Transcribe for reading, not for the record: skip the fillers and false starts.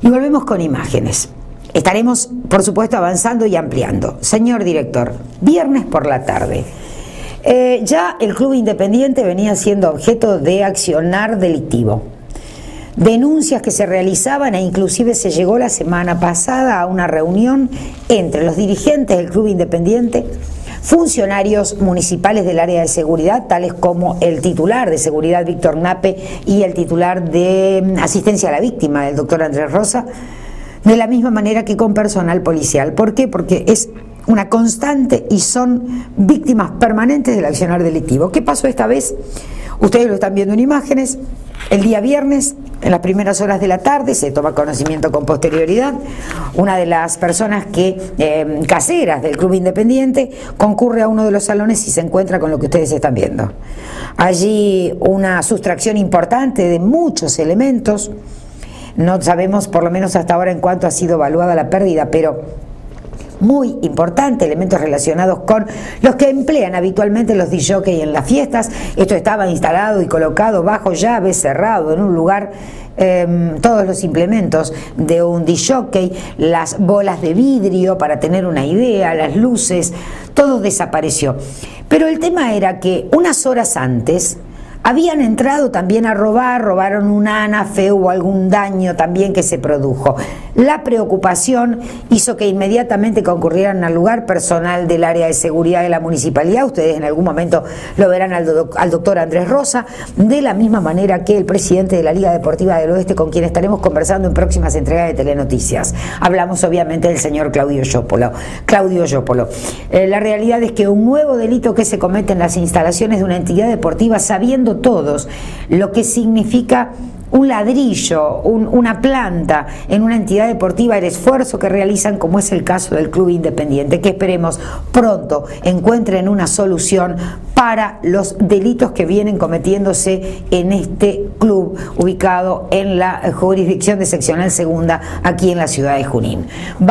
Y volvemos con imágenes. Estaremos, por supuesto, avanzando y ampliando. Señor director, viernes por la tarde. Ya el Club Independiente venía siendo objeto de accionar delictivo. Denuncias que se realizaban e inclusive se llegó la semana pasada a una reunión entre los dirigentes del Club Independiente, funcionarios municipales del área de seguridad, tales como el titular de seguridad, Víctor Nape, y el titular de asistencia a la víctima, el doctor Andrés Rosa, de la misma manera que con personal policial. ¿Por qué? Porque es una constante y son víctimas permanentes del accionar delictivo. ¿Qué pasó esta vez? Ustedes lo están viendo en imágenes. El día viernes, en las primeras horas de la tarde, se toma conocimiento con posterioridad, una de las personas caseras del Club Independiente concurre a uno de los salones y se encuentra con lo que ustedes están viendo. Allí una sustracción importante de muchos elementos. No sabemos, por lo menos hasta ahora, en cuánto ha sido evaluada la pérdida, pero muy importante, elementos relacionados con los que emplean habitualmente los disc-jockey en las fiestas. Esto estaba instalado y colocado bajo llave, cerrado en un lugar, todos los implementos de un disc-jockey, las bolas de vidrio, para tener una idea, las luces, todo desapareció. Pero el tema era que unas horas antes habían entrado también a robar, robaron un anafe, hubo algún daño también que se produjo. La preocupación hizo que inmediatamente concurrieran al lugar personal del área de seguridad de la municipalidad. Ustedes en algún momento lo verán al doctor Andrés Rosa, de la misma manera que el presidente de la Liga Deportiva del Oeste, con quien estaremos conversando en próximas entregas de Telenoticias. Hablamos obviamente del señor Claudio Jópolo. La realidad es que un nuevo delito que se comete en las instalaciones de una entidad deportiva, sabiendo todos lo que significa un ladrillo, una planta en una entidad deportiva, el esfuerzo que realizan, como es el caso del Club Independiente, que esperemos pronto encuentren una solución para los delitos que vienen cometiéndose en este club ubicado en la jurisdicción de seccional segunda aquí en la ciudad de Junín.